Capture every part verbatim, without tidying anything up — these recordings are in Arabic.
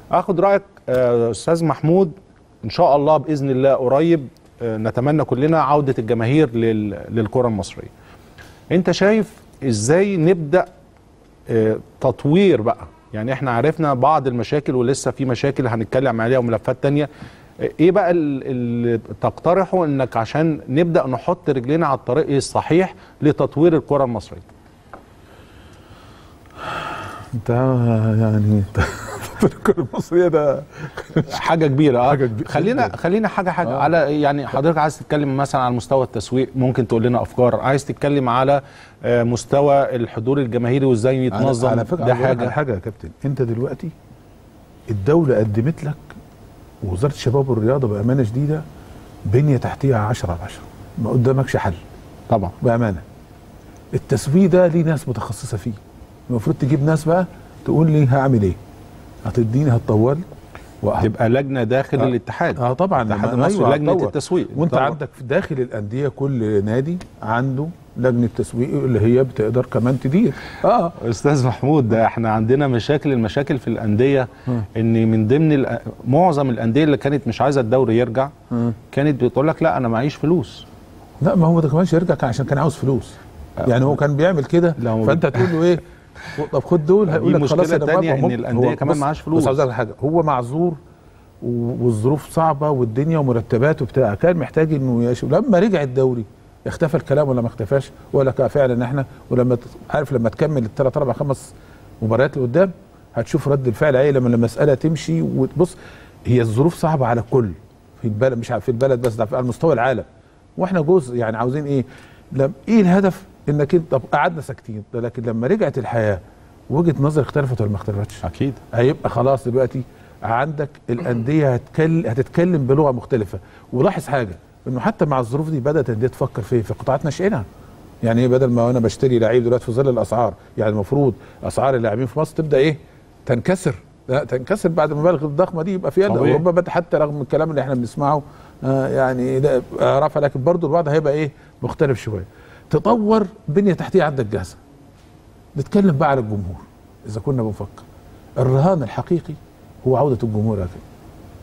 اخد رايك آه، استاذ محمود. ان شاء الله باذن الله قريب آه، نتمنى كلنا عوده الجماهير لل- للكره المصريه. انت شايف ازاي نبدا آه، تطوير بقى؟ يعني احنا عرفنا بعض المشاكل ولسه في مشاكل هنتكلم عليها وملفات تانية. آه، ايه بقى ال- اللي تقترحه انك عشان نبدا نحط رجلينا على الطريق الصحيح لتطوير الكره المصريه؟ انت يعني الكره المصريه ده حاجه كبيره. اه حاجة كبيرة خلينا جداً. خلينا حاجه حاجه آه. على يعني حضرتك عايز تتكلم مثلا على مستوى التسويق، ممكن تقول لنا افكار. عايز تتكلم على آه، مستوى الحضور الجماهيري وازاي يتنظم، على فكره ده حاجه حاجه. حاجه يا كابتن. انت دلوقتي الدوله قدمت لك ووزاره الشباب والرياضه بامانه شديده بنيه تحتيه عشرة على عشرة، ما قدامكش حل طبعا بامانه. التسويق ده ليه ناس متخصصه فيه، المفروض تجيب ناس بقى تقول لي هعمل ايه، هتديني هتطور لي وهت- تبقى لجنه داخل آه. الاتحاد. اه طبعا الاتحاد لما- المصري أيوة لجنه هتطور. التسويق. وانت طبعاً. عندك في داخل الانديه كل نادي عنده لجنه تسويق اللي هي بتقدر كمان تدير. اه استاذ محمود، ده احنا عندنا مشاكل المشاكل في الانديه مم. ان من ضمن الأ- معظم الانديه اللي كانت مش عايزه الدوري يرجع مم. كانت بتقول لك لا انا معيش فلوس. لا ما هو ده كمان يرجع كان عشان كان عاوز فلوس، يعني هو كان بيعمل كده لو- فانت تقول له ايه طب خد دول، هيقول لك خلاص مشكلة انا تانية موافق. إن الأندية هو كمان بص- معاش فلوس. بص عاوز اقول لك حاجه، هو معذور و- والظروف صعبه والدنيا ومرتبات وبتاع، كان محتاج انه يشوف. لما رجع الدوري اختفى الكلام ولا ما اختفاش؟ ولا كان فعلا احنا ولما ت- عارف لما تكمل الثلاث اربع خمس مباريات اللي قدام هتشوف رد الفعل ايه لما المساله تمشي. وتبص هي الظروف صعبه على الكل في البلد، مش في البلد بس، ده على مستوى العالم، واحنا جزء. يعني عاوزين ايه؟ لم ايه الهدف؟ انك انت طب قعدنا ساكتين، لكن لما رجعت الحياه وجهه نظر اختلفت ولا ما اختلفتش؟ اكيد هيبقى خلاص دلوقتي عندك الانديه هتكلم هتتكلم بلغه مختلفه. ولاحظ حاجه انه حتى مع الظروف دي بدات الانديه تفكر في في قطاعات ناشئينها. يعني ايه؟ بدل ما انا بشتري لعيب دلوقتي في ظل الاسعار، يعني المفروض اسعار اللاعبين في مصر تبدا ايه؟ تنكسر. لا تنكسر بعد المبالغ الضخمه دي يبقى فيها. اوروبا بدا حتى رغم الكلام اللي احنا بنسمعه آه يعني ده رفع، لكن برضه الوضع هيبقى ايه؟ مختلف شويه. تطور بنيه تحتيه عندك جاهزه. نتكلم بقى على الجمهور. اذا كنا بنفكر الرهان الحقيقي هو عوده الجمهور يا كده.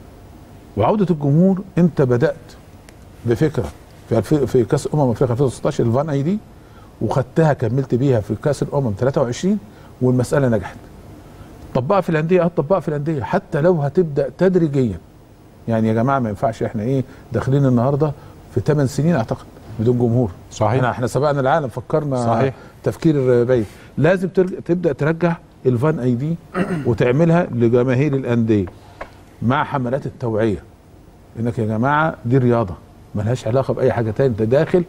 وعوده الجمهور انت بدات بفكره في الف... في كاس امم افريقيا ألفين وستاشر الفان اي دي، وخدتها كملت بيها في كاس الامم ثلاثة وعشرين والمساله نجحت. طبقها في الانديه، اه طبقها في الانديه حتى لو هتبدا تدريجيا. يعني يا جماعه ما ينفعش احنا ايه داخلين النهارده في ثمان سنين اعتقد بدون جمهور. صحيح. احنا احنا سبقنا العالم، فكرنا صحيح. تفكير بعيد. لازم ترجع تبدا ترجع الفان اي دي وتعملها لجماهير الانديه مع حملات التوعيه. انك يا جماعه دي رياضه ملهاش علاقه باي حاجه تاني، انت داخل.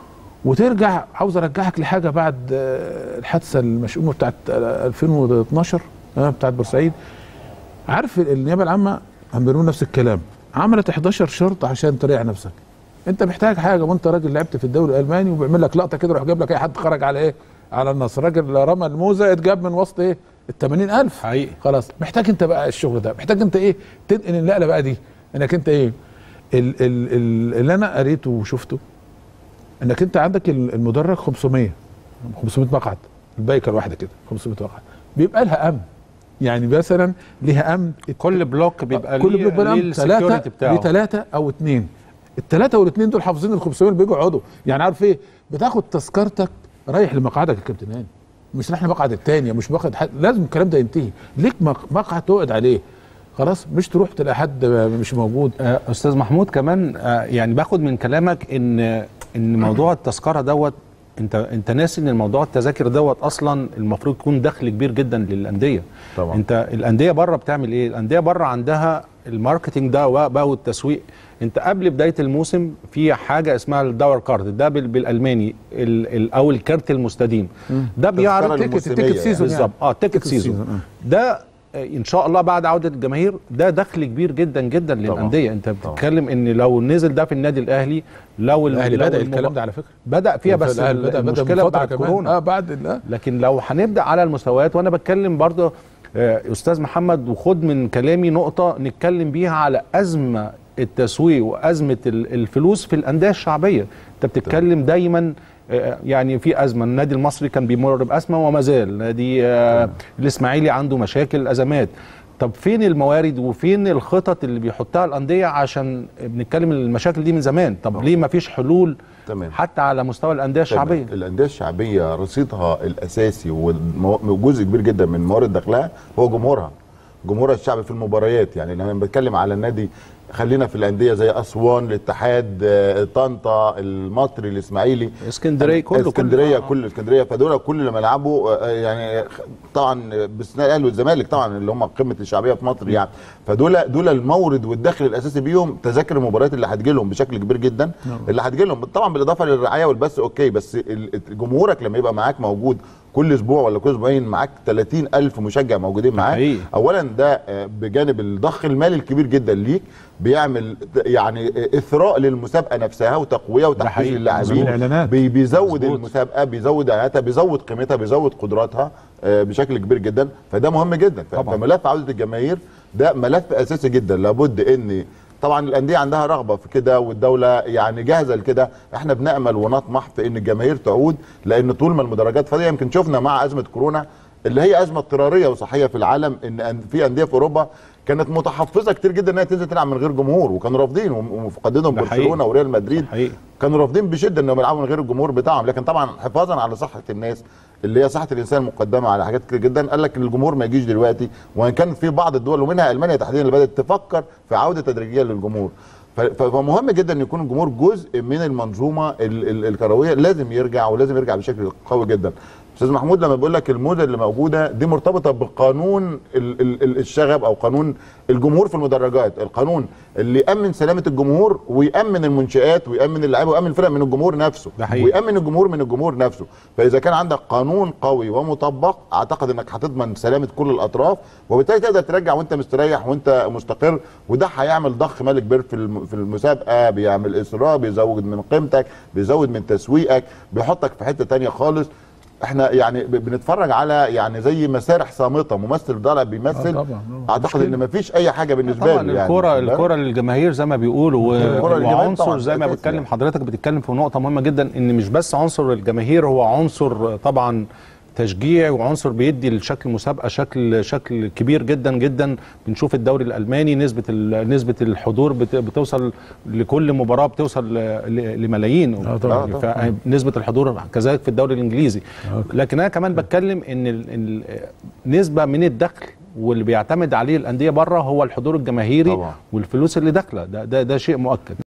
وترجع عاوز ارجعك لحاجه بعد آه، الحادثه المشؤومه بتاعت آه، ألفين واثناشر آه، بتاعت بورسعيد. عارف النيابه العامه هم بيقولوا نفس الكلام، عملت احداشر شرط عشان تريح نفسك. انت محتاج حاجه وانت راجل لعبت في الدوري الالماني وبيعمل لك لقطه كده يروح جايب لك اي حد خرج على ايه؟ على النصر. راجل رمى الموزه اتجاب من وسط ايه؟ ال ثمانين ألف. حقيقي. خلاص محتاج انت بقى الشغل ده، محتاج انت ايه؟ تنقل النقله بقى دي. انك انت ايه؟ ال ال ال اللي انا قريته وشفته انك انت عندك المدرج خمسمية خمسمية مقعد، البايكه الواحده كده خمسمية مقعد، بيبقى لها امن. يعني مثلا ليها امن كل بلوك بيبقى كل ليه بلوك بيبقى ليه امن السكيورتي ثلاثه بتاعه. بثلاثه او اثنين. الثلاثه والاثنين دول حافظين ال خمسمية اللي بيجوا يقعدوا. يعني عارف ايه؟ بتاخد تذكرتك رايح لمقعدك يا كابتن هاني، مش رايح لمقعد الثانيه، مش مقعد حد. لازم الكلام ده ينتهي. ليك مقعد تقعد عليه خلاص، مش تروح تلاقي حد مش موجود. آه، استاذ محمود كمان آه، يعني باخد من كلامك ان ان موضوع التذكره دوت، انت انت ناسي ان الموضوع التذاكر دوت اصلا المفروض يكون دخل كبير جدا للانديه. طبعا. انت الانديه بره بتعمل ايه؟ الانديه بره عندها الماركتنج ده بقى والتسويق. انت قبل بدايه الموسم في حاجه اسمها الداور كارد، ده بال- بالالماني ال ال او الكارت المستديم. ده بيعرض تيكت تيكت سيزون بالظبط. اه تيكت سيزون. ده ان شاء الله بعد عوده الجماهير ده دخل كبير جدا جدا للانديه. انت بتتكلم ان لو نزل ده في النادي الاهلي، لو الاهلي لو بدا المب... الكلام ده على فكره بدا فيها، بس الأهلي بدأ المشكله بدأ بعد كورونا. اه بعد لا. لكن لو هنبدا على المستويات، وانا بتكلم برضه آه استاذ محمد، وخد من كلامي نقطه نتكلم بيها على ازمه التسويق وازمه الفلوس في الانديه الشعبيه. انت بتتكلم دايما يعني في ازمه، النادي المصري كان بيمر بازمه وما زال، نادي آه الاسماعيلي عنده مشاكل ازمات. طب فين الموارد وفين الخطط اللي بيحطها الانديه؟ عشان بنتكلم المشاكل دي من زمان. طب أوه. ليه ما فيش حلول تمام. حتى على مستوى الانديه الشعبيه؟ الانديه الشعبيه رصيدها الاساسي وجزء كبير جدا من موارد دخلها هو جمهورها، جمهورها الشعبي في المباريات. يعني لما بتكلم على النادي، خلينا في الانديه زي اسوان، الاتحاد، طنطا، المصري، الاسماعيلي، اسكندريه، كله اسكندريه كل, كل اسكندريه، فدول كل لما يلعبوا يعني طبعا باستثناء الاهلي والزمالك طبعا اللي هم قمه الشعبيه في مصر يعني، فدول دول المورد والدخل الاساسي بيهم تذاكر المباريات اللي هتجي لهم بشكل كبير جدا، اللي هتجي لهم طبعا بالاضافه للرعايه والبث. اوكي، بس جمهورك لما يبقى معاك موجود كل اسبوع ولا كل اسبوعين، معاك ثلاثين ألف مشجع موجودين معاك، اولا ده بجانب الضخ المالي الكبير جدا ليك بيعمل يعني اثراء للمسابقه نفسها وتقويه وتحفيز للاعبين، بي بيزود مزبوط. المسابقه بيزود اعلاناتها، بيزود قيمتها، بيزود قدراتها بشكل كبير جدا، فده مهم جدا. فملف عوده الجماهير ده ملف اساسي جدا، لابد ان طبعا الانديه عندها رغبه في كده والدوله يعني جاهزه لكده. احنا بنامل ونطمح في ان الجماهير تعود، لان طول ما المدرجات فاضيه، يمكن شفنا مع ازمه كورونا اللي هي ازمه اضطراريه وصحيه في العالم، ان في انديه في اوروبا كانت متحفظه كتير جدا انها تنزل تلعب من غير جمهور، وكانوا رافضين، ومفقدينهم برشلونه وريال مدريد كانوا رافضين بشده انهم يلعبوا من غير الجمهور بتاعهم، لكن طبعا حفاظا على صحه الناس اللي هي صحه الانسان مقدمه على حاجات كتير جدا، قال لك ان الجمهور ما يجيش دلوقتي، وان كان في بعض الدول ومنها المانيا تحديدا اللي بدات تفكر في عوده تدريجيه للجمهور. فمهم جدا ان يكون الجمهور جزء من المنظومه الكرويه، لازم يرجع ولازم يرجع بشكل قوي جدا. استاذ محمود لما بيقول لك الموجه اللي موجوده دي مرتبطه بقانون الشغب او قانون الجمهور في المدرجات، القانون اللي يامن سلامه الجمهور ويامن المنشات ويامن اللعيبه ويامن الفرق من الجمهور نفسه، ويامن الجمهور من الجمهور نفسه. فاذا كان عندك قانون قوي ومطبق، اعتقد انك هتضمن سلامه كل الاطراف، وبالتالي تقدر ترجع وانت مستريح وانت مستقر، وده هيعمل ضخ مالي كبير في في المسابقه، بيعمل اصرار، بيزود من قيمتك، بيزود من تسويقك، بيحطك في حته ثانيه خالص. احنا يعني بنتفرج على يعني زي مسارح صامته، ممثل ضالع بيمثل. آه طبعا. اعتقد ان مفيش اي حاجه بالنسبه له يعني. الكره الكره للجماهير زي ما بيقولوا، وعنصر زي ما بتكلم حضرتك بتتكلم في نقطه مهمه جدا، ان مش بس عنصر الجماهير، هو عنصر طبعا تشجيع، وعنصر بيدي لشكل المسابقه شكل شكل كبير جدا جدا. بنشوف الدوري الالماني نسبه نسبه الحضور بتوصل لكل مباراه بتوصل لملايين، فنسبه الحضور كذلك في الدوري الانجليزي. لكن انا كمان بتكلم ان نسبه من الدخل واللي بيعتمد عليه الانديه بره هو الحضور الجماهيري والفلوس اللي داخله، ده ده ده شيء مؤكد.